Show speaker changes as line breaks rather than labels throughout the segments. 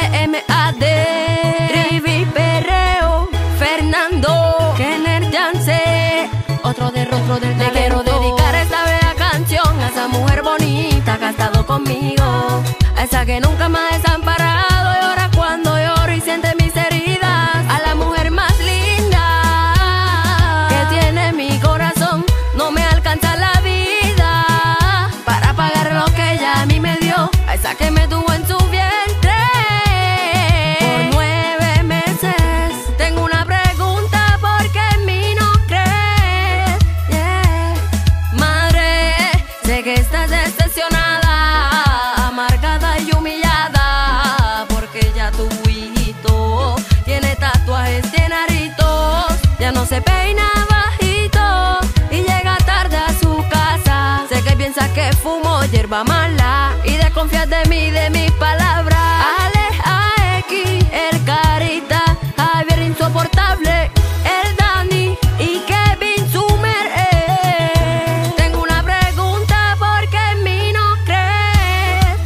MAD, Rivi Perreo, Fernando, Kenner Yance, otro de rostro del talento. Le quiero dedicar esta bella canción a esa mujer bonita que ha estado conmigo, a esa que nunca me ha desamparado y ahora cuando lloro y siente mis heridas, a la mujer más linda que tiene mi corazón. No me alcanza la vida para pagar lo que ella a mí me dio, a esa que me tuvo en su vientre por 9 meses. Tengo una pregunta, ¿por qué en mí no crees? Madre, sé que estás decepcionada, amargada y humillada, porque ya tu hijito tiene tatuajes, tiene aritos, ya no se peina bajito y llega tarde a su casa. Sé que piensas que fumo hierba mala y desconfías de mí, de mis palabras. Ale, X, el Carita, Javier insoportable, el Dani y Kevin Sumer. Tengo una pregunta, ¿por qué en mí no crees?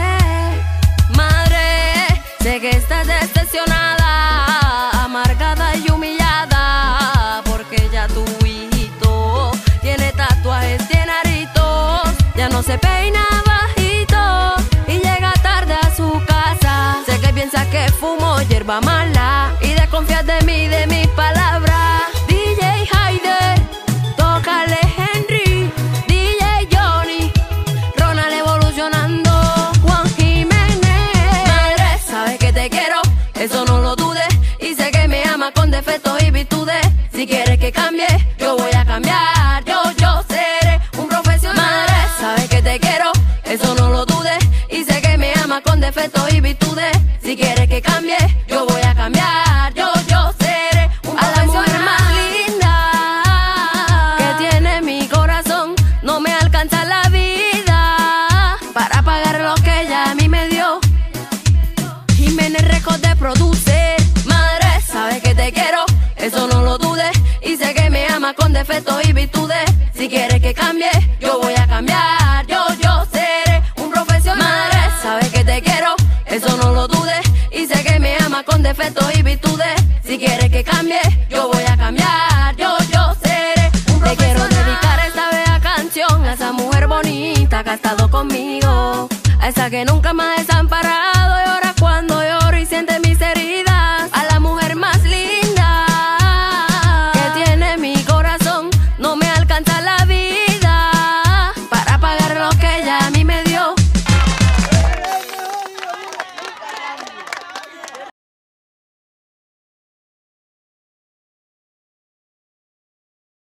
Madre, sé que estás decepcionada, amargada y humillada, porque ya tu hijito tiene tatuajes, tiene aritos, ya no se peina bajito y llega tarde a su casa. Sé que piensas que fumo hierba mala y desconfías de mí, de mis palabras. DJ Haider, tócale Henry, DJ Johnny, Ronald evolucionando, Juan Jiménez. Madre, sabes que te quiero, eso no lo dudes, y sé que me amas con defectos y virtudes. Si quieres que cambie, yo voy a cambiar, yo seré un profesional. Madre, sabes que te quiero, eso no lo dudes, y sé que me amas con defectos y virtudes. Si quieres que cambie, yo voy a cambiar, yo seré un profesional. A la mujer más linda que tiene mi corazón, no me alcanza la vida para pagar lo que ella a mí me dio. Jiménez Records de producer. Madre, sabes que te quiero, eso no lo dudes, y sé que me amas con defectos y virtudes. Si quieres que cambie, yo voy a cambiar, yo seré un profesional. Madre, sabes que te quiero, eso no lo dudes, y sé que me amas con defectos y virtudes. Si quieres que cambie, yo voy a cambiar, yo seré un profesional. Le quiero dedicar esta bella canción a esa mujer bonita que ha estado conmigo, a esa que nunca me ha desamparado